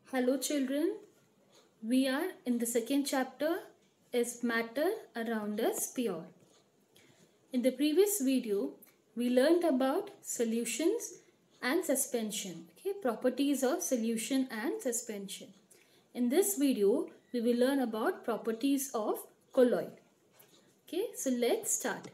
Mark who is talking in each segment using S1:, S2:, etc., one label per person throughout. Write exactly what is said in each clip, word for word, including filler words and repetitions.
S1: Hello children, we are in the second chapter, Is Matter Around Us Pure? In the previous video, we learned about solutions and suspension, okay, properties of solution and suspension. In this video, we will learn about properties of colloid. Okay, so let's start.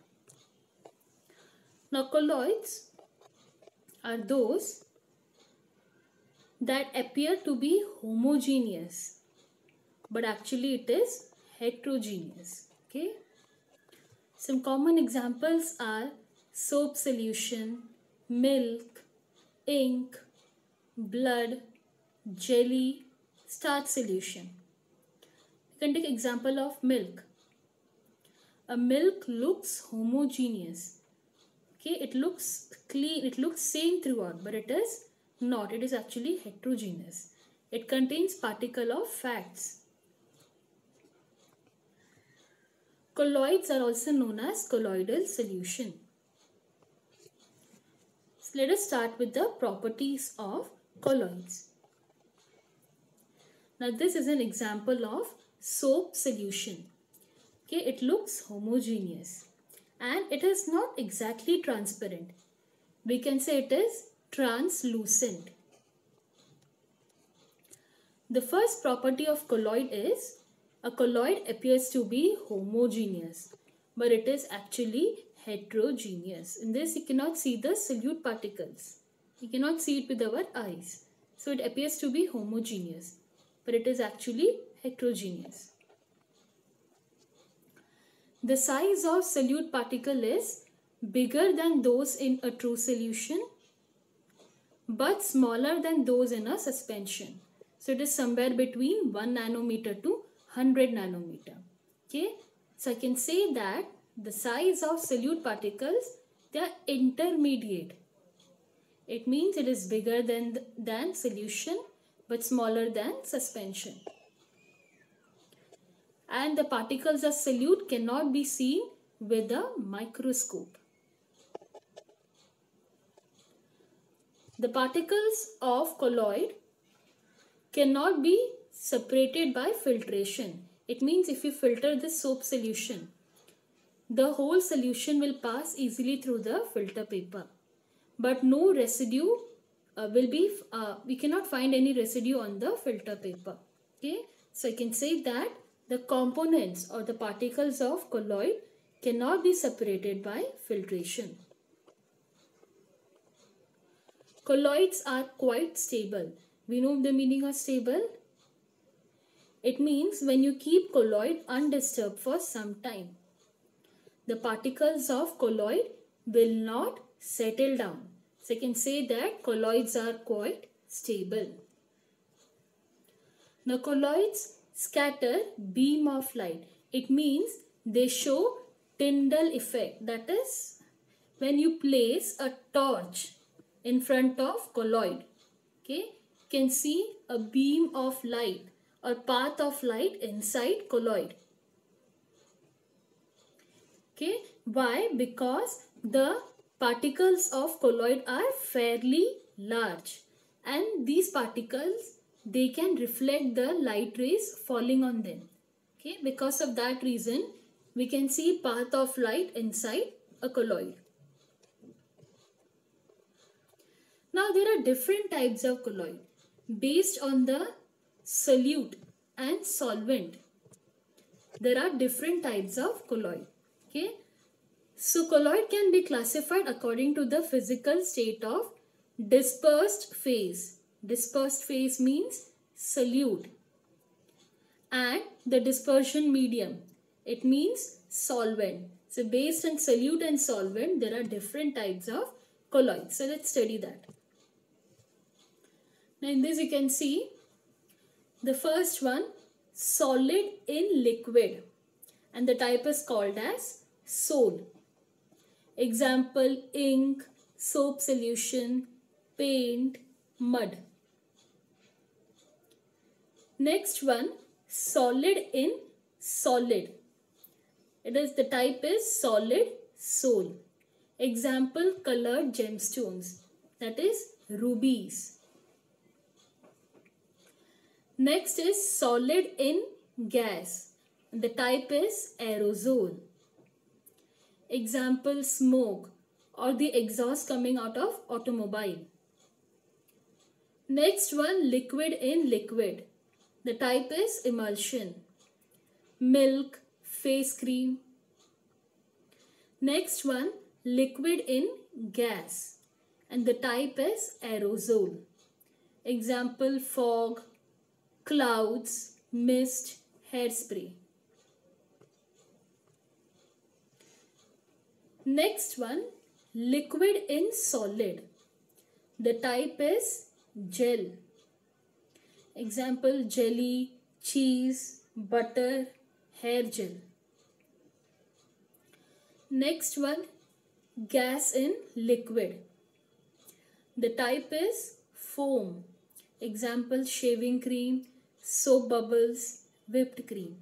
S1: Now colloids are those that appear to be homogeneous, but actually it is heterogeneous. Okay, some common examples are soap solution, milk, ink, blood, jelly, starch solution. You can take example of milk. A milk looks homogeneous. Okay, it looks clean, it looks same throughout, but it is not. It is actually heterogeneous. It contains particle of fats. Colloids are also known as colloidal solution. So let us start with the properties of colloids. Now this is an example of soap solution. Okay, it looks homogeneous and it is not exactly transparent. We can say it is translucent. The first property of colloid is a colloid appears to be homogeneous, but it is actually heterogeneous. In this, you cannot see the solute particles. You cannot see it with our eyes. So it appears to be homogeneous, but it is actually heterogeneous. The size of solute particle is bigger than those in a true solution, but smaller than those in a suspension. So it is somewhere between one nanometer to one hundred nanometer. Okay, so I can say that the size of solute particles, they are intermediate. It means it is bigger than than solution but smaller than suspension. And the particles of solute cannot be seen with a microscope. The particles of colloid cannot be separated by filtration. It means if you filter the soap solution, the whole solution will pass easily through the filter paper. But no residue uh, will be, uh, we cannot find any residue on the filter paper. Okay, so I can say that the components or the particles of colloid cannot be separated by filtration. Colloids are quite stable. We know the meaning of stable. It means when you keep colloid undisturbed for some time, the particles of colloid will not settle down. So I can say that colloids are quite stable. Now colloids scatter beam of light. It means they show Tyndall effect. That is when you place a torch in front of colloid, okay, you can see a beam of light or path of light inside colloid. Okay, why? Because the particles of colloid are fairly large and these particles, they can reflect the light rays falling on them. Okay, because of that reason, we can see path of light inside a colloid. Now there are different types of colloid based on the solute and solvent. There are different types of colloid. Okay, so colloid can be classified according to the physical state of dispersed phase. Dispersed phase means solute, and the dispersion medium, it means solvent. So based on solute and solvent, there are different types of colloids. So let's study that. Now in this you can see the first one, solid in liquid, and the type is called as sol. Example, ink, soap solution, paint, mud. Next one, solid in solid. It is, the type is solid sol. Example, colored gemstones, that is rubies. Next is solid in gas. The type is aerosol. Example, smoke or the exhaust coming out of automobile. Next one, liquid in liquid. The type is emulsion. Milk, face cream. Next one, liquid in gas. And the type is aerosol. Example, fog, clouds, mist, hairspray. Next one, liquid in solid. The type is gel. Example, jelly, cheese, butter, hair gel. Next one, gas in liquid. The type is foam. Example, shaving cream, soap bubbles, whipped cream.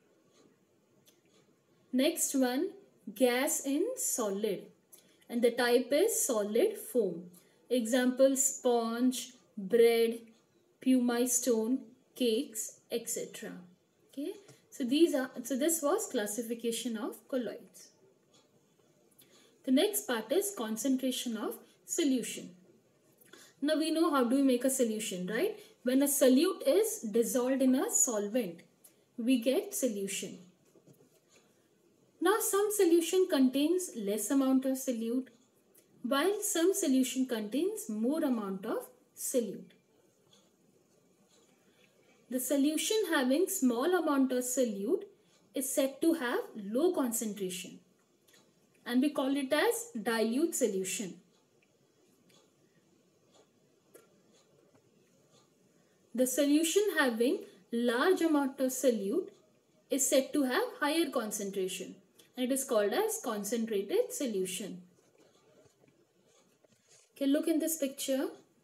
S1: Next one, gas in solid. And the type is solid foam. Example, sponge, bread, pumice stone, cakes, et cetera. Okay. So these are so this was classification of colloids. The next part is concentration of solution. Now we know how do we make a solution, right? When a solute is dissolved in a solvent, we get solution. Now some solution contains less amount of solute, while some solution contains more amount of solute. The solution having small amount of solute is said to have low concentration, and we call it as dilute solution. The solution having large amount of solute is said to have higher concentration, and it is called as concentrated solution. Okay, look in this picture.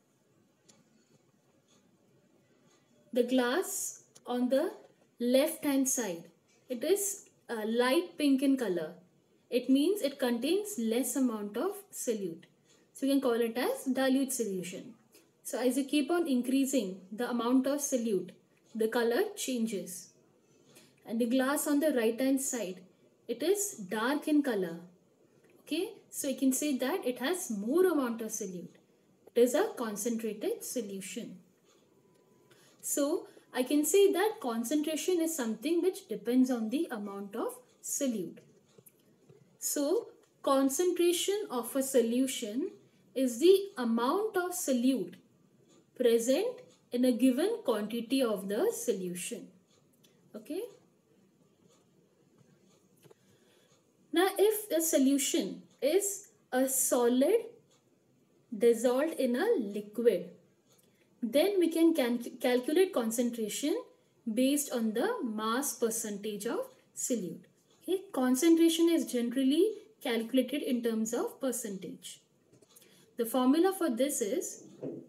S1: The glass on the left hand side, it is uh, light pink in color. It means it contains less amount of solute. So you can call it as dilute solution. So as you keep on increasing the amount of solute, the color changes. And the glass on the right hand side, it is dark in color. Okay, so you can say that it has more amount of solute. It is a concentrated solution. So I can say that concentration is something which depends on the amount of solute. So concentration of a solution is the amount of solute present in a given quantity of the solution. Okay. Now if the solution is a solid dissolved in a liquid, then we can cal calculate concentration based on the mass percentage of solute. Okay. Concentration is generally calculated in terms of percentage. The formula for this is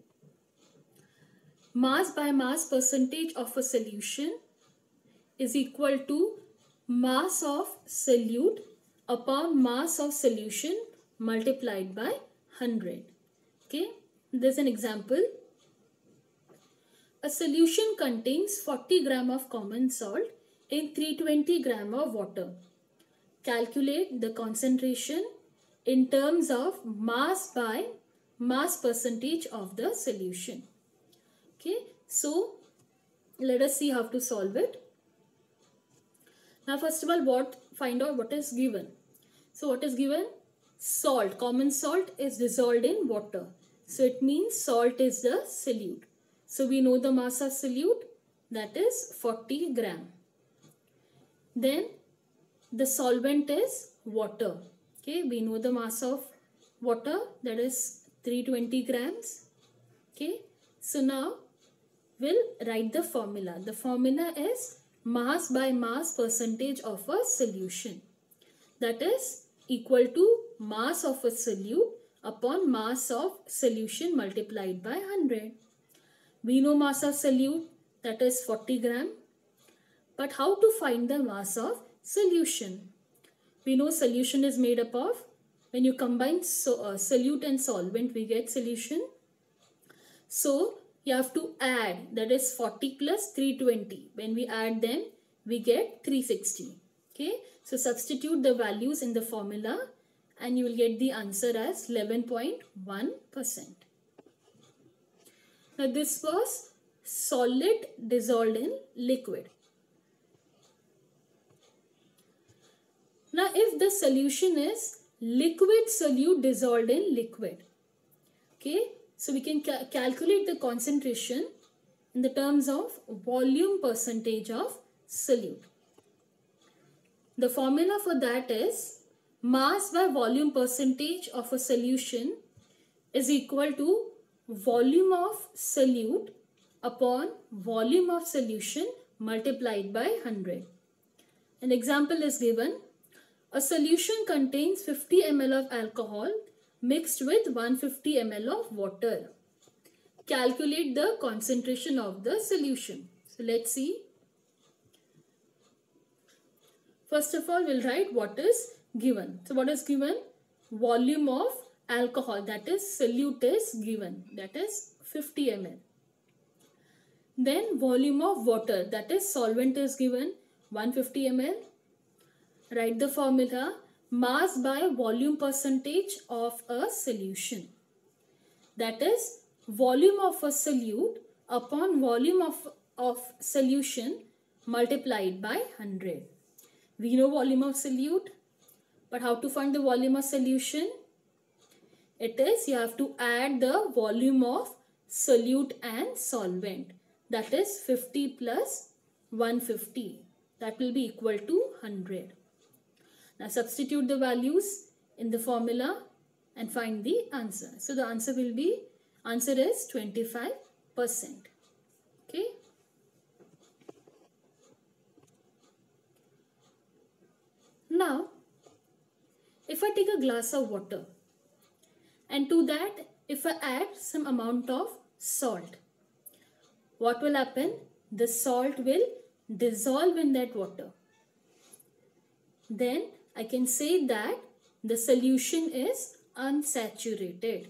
S1: mass by mass percentage of a solution is equal to mass of solute upon mass of solution multiplied by one hundred. Okay. There's an example. A solution contains forty grams of common salt in three hundred twenty grams of water. Calculate the concentration in terms of mass by mass percentage of the solution. Okay, so let us see how to solve it. Now first of all, what find out what is given. So what is given? Salt, common salt is dissolved in water. So it means salt is the solute. So we know the mass of solute, that is forty grams. Then the solvent is water. Okay, we know the mass of water, that is three hundred twenty grams. Okay, so now we'll write the formula. The formula is mass by mass percentage of a solution. That is equal to mass of a solute upon mass of solution multiplied by one hundred. We know mass of solute, that is forty grams. But how to find the mass of solution? We know solution is made up of, when you combine so, uh, solute and solvent, we get solution. So you have to add, that is forty plus three hundred twenty. When we add them, we get three hundred sixty. Okay, so substitute the values in the formula and you will get the answer as eleven point one percent. Now this was solid dissolved in liquid. Now if the solution is liquid solute dissolved in liquid, okay, so we can ca calculate the concentration in the terms of volume percentage of solute. The formula for that is mass by volume percentage of a solution is equal to volume of solute upon volume of solution multiplied by one hundred. An example is given. A solution contains fifty milliliters of alcohol mixed with one hundred fifty milliliters of water. Calculate the concentration of the solution. So let's see. First of all, we'll write what is given. So what is given? Volume of alcohol, that is solute, is given, that is fifty milliliters. Then volume of water, that is solvent, is given one hundred fifty milliliters. Write the formula mass by volume percentage of a solution. That is volume of a solute upon volume of, of solution multiplied by one hundred. We know volume of solute, but how to find the volume of solution? It is you have to add the volume of solute and solvent. That is fifty plus one hundred fifty. That will be equal to one hundred. Now substitute the values in the formula and find the answer. So the answer will be, answer is twenty-five percent. Okay. Now, if I take a glass of water and to that if I add some amount of salt, what will happen? The salt will dissolve in that water. Then I can say that the solution is unsaturated.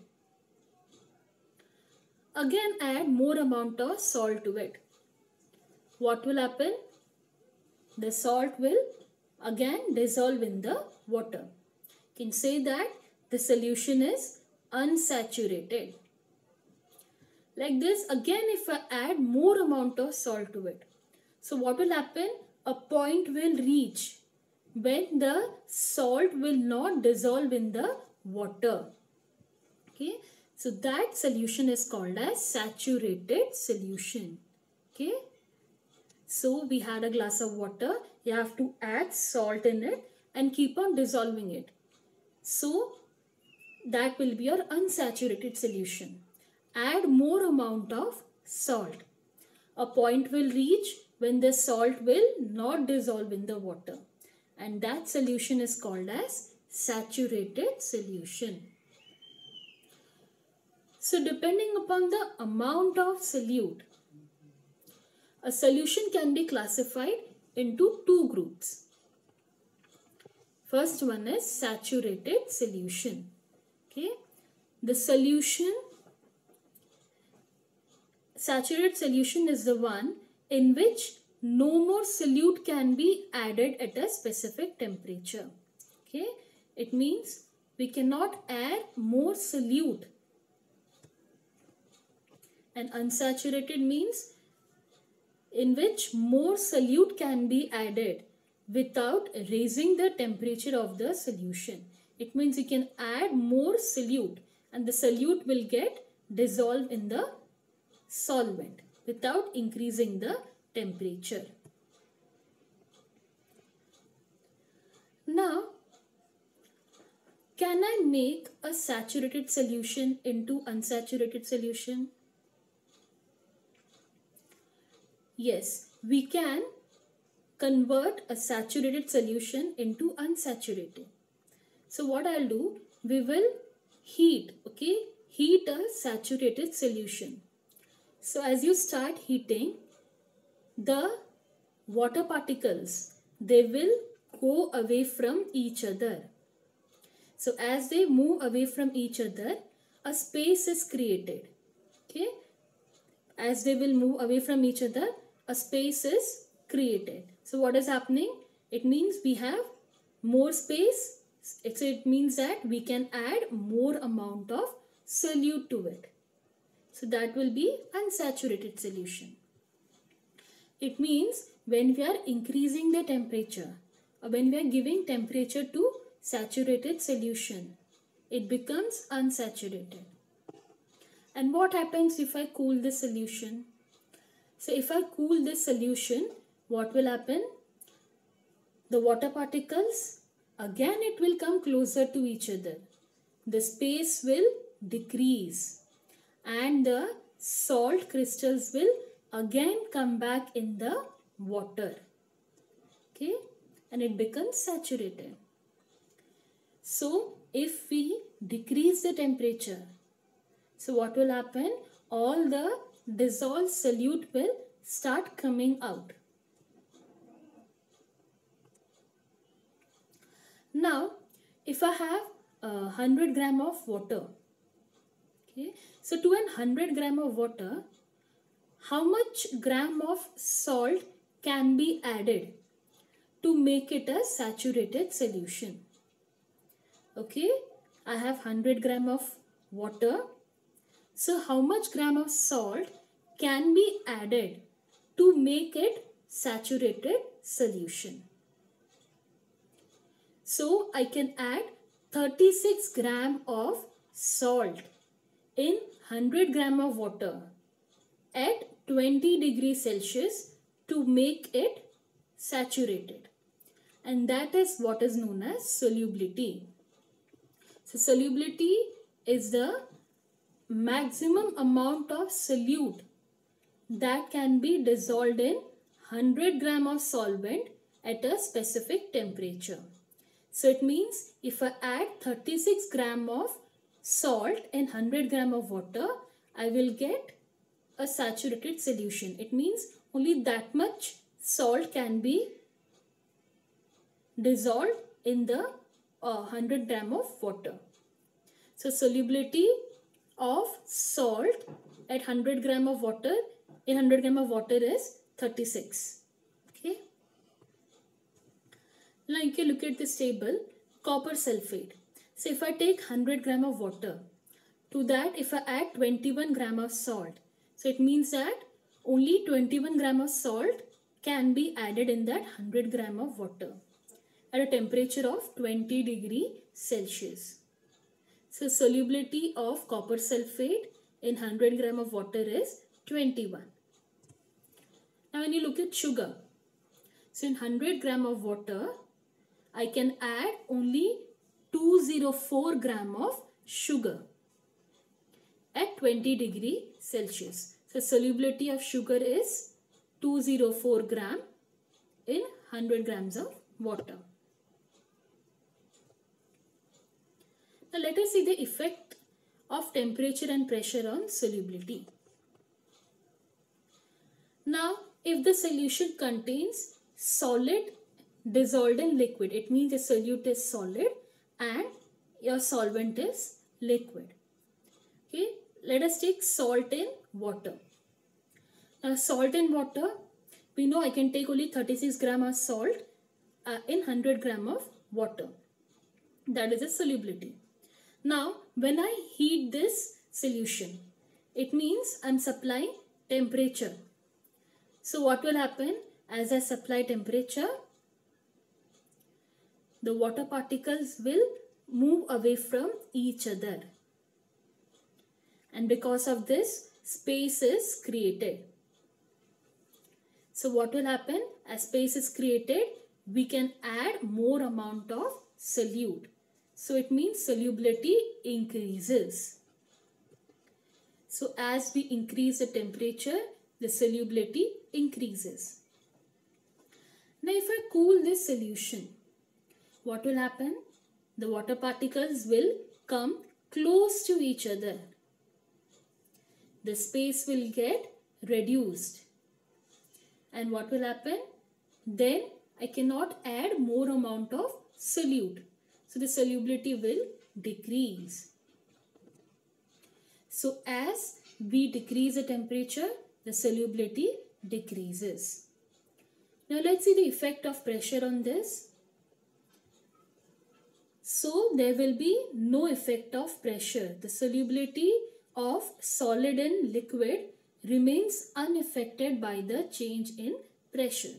S1: Again add more amount of salt to it. What will happen? The salt will again dissolve in the water. You can say that the solution is unsaturated. Like this, again if I add more amount of salt to it. So what will happen? A point will reach when the salt will not dissolve in the water. Okay, so that solution is called as saturated solution. Okay, so we had a glass of water, you have to add salt in it and keep on dissolving it. So that will be your unsaturated solution. Add more amount of salt. A point will reach when the salt will not dissolve in the water. And that solution is called as saturated solution. So depending upon the amount of solute, a solution can be classified into two groups. First one is saturated solution. Okay, the solution, saturated solution is the one in which no more solute can be added at a specific temperature. Okay, it means we cannot add more solute. And unsaturated means in which more solute can be added without raising the temperature of the solution. It means you can add more solute and the solute will get dissolved in the solvent without increasing the temperature. Now, can I make a saturated solution into unsaturated solution? Yes, we can convert a saturated solution into unsaturated. So what I'll do, we will heat, okay, heat a saturated solution. So as you start heating, the water particles, they will go away from each other. So as they move away from each other, a space is created. Okay, as they will move away from each other, a space is created. So what is happening? It means we have more space. It means that we can add more amount of solute to it. So that will be unsaturated solution. It means when we are increasing the temperature, or when we are giving temperature to saturated solution, it becomes unsaturated. And what happens if I cool this solution? So if I cool this solution, what will happen? The water particles, again it will come closer to each other. The space will decrease and the salt crystals will again come back in the water. Okay, and it becomes saturated. So if we decrease the temperature, so what will happen? All the dissolved solute will start coming out. Now, if I have a uh, one hundred gram of water, okay, so to one hundred gram of water, how much gram of salt can be added to make it a saturated solution? Okay, I have one hundred gram of water. So how much gram of salt can be added to make it saturated solution? So I can add thirty-six gram of salt in one hundred gram of water at twenty degrees Celsius to make it saturated. And that is what is known as solubility. So solubility is the maximum amount of solute that can be dissolved in one hundred gram of solvent at a specific temperature. So it means if I add thirty-six gram of salt in one hundred gram of water, I will get a saturated solution. It means only that much salt can be dissolved in the uh, one hundred gram of water. So solubility of salt at one hundred gram of water in one hundred gram of water is thirty-six. Okay. Now you can look at this table, copper sulfate. So if I take one hundred gram of water, to that if I add twenty-one gram of salt, so it means that only twenty-one gram of salt can be added in that one hundred gram of water at a temperature of twenty degrees Celsius. So solubility of copper sulfate in one hundred gram of water is twenty-one. Now when you look at sugar, so in one hundred gram of water, I can add only two hundred four gram of sugar at twenty degrees Celsius. So solubility of sugar is two hundred four gram in one hundred grams of water. Now let us see the effect of temperature and pressure on solubility. Now if the solution contains solid dissolved in liquid, it means the solute is solid and your solvent is liquid. Okay, let us take salt in water. Now salt in water, we know I can take only thirty-six gram of salt uh, in one hundred gram of water. That is the solubility. Now when I heat this solution, it means I am supplying temperature. So what will happen? As I supply temperature, the water particles will move away from each other. And because of this, space is created. So what will happen? As space is created, we can add more amount of solute. So it means solubility increases. So as we increase the temperature, the solubility increases. Now if I cool this solution, what will happen? The water particles will come close to each other. The space will get reduced. And what will happen? Then I cannot add more amount of solute. So the solubility will decrease. So as we decrease the temperature, the solubility decreases. Now let's see the effect of pressure on this. So there will be no effect of pressure. The solubility of solid and liquid remains unaffected by the change in pressure.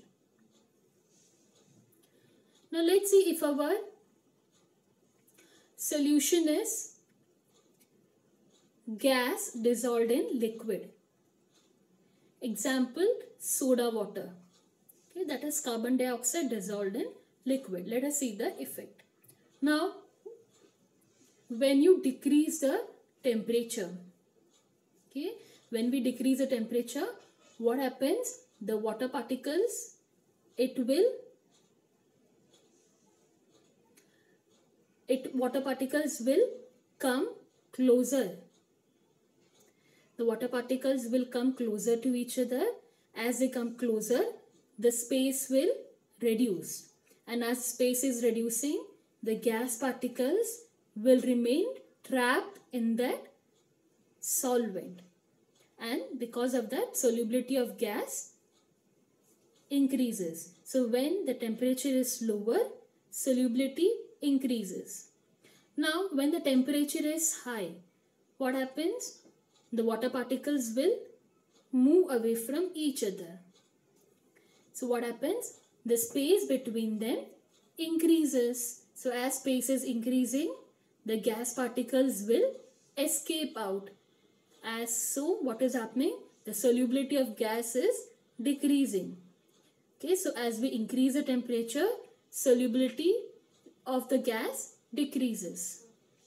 S1: Now let's see if our solution is gas dissolved in liquid. Example, soda water. Okay, that is carbon dioxide dissolved in liquid. Let us see the effect. Now, when you decrease the temperature, okay, when we decrease the temperature, what happens? The water particles, it will, it water particles will come closer. The water particles will come closer to each other. As they come closer, the space will reduce. And as space is reducing, the gas particles will remain trapped in that solvent. And because of that, solubility of gas increases. So when the temperature is lower, solubility increases. Now when the temperature is high, what happens? The water particles will move away from each other. So what happens? The space between them increases. So as space is increasing, the gas particles will escape out. As so, what is happening? The solubility of gas is decreasing. Okay, so as we increase the temperature, solubility of the gas decreases.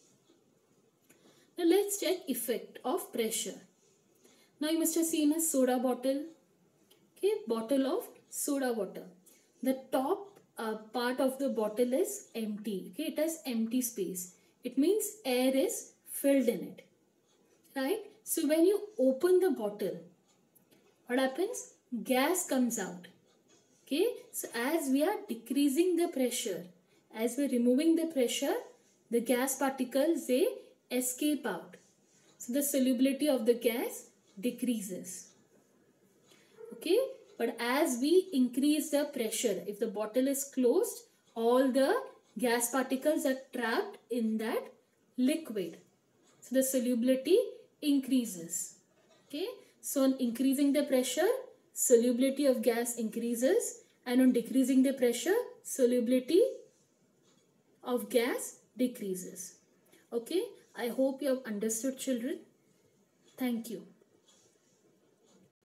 S1: Now let's check effect of pressure. Now you must have seen a soda bottle. Okay, bottle of soda water. The top uh, part of the bottle is empty. Okay, it has empty space. It means air is filled in it. Right? So when you open the bottle, what happens? Gas comes out. Okay, so as we are decreasing the pressure, as we are removing the pressure, the gas particles, they escape out. So the solubility of the gas decreases. Okay, but as we increase the pressure, if the bottle is closed, all the gas particles are trapped in that liquid. So the solubility increases. Okay, so on increasing the pressure, solubility of gas increases, and on decreasing the pressure, solubility of gas decreases. Okay, I hope you have understood, children. Thank you.